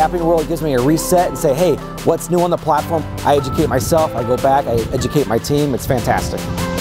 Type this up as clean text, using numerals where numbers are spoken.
Appian World gives me a reset and say, hey, what's new on the platform? I educate myself, I go back, I educate my team. It's fantastic.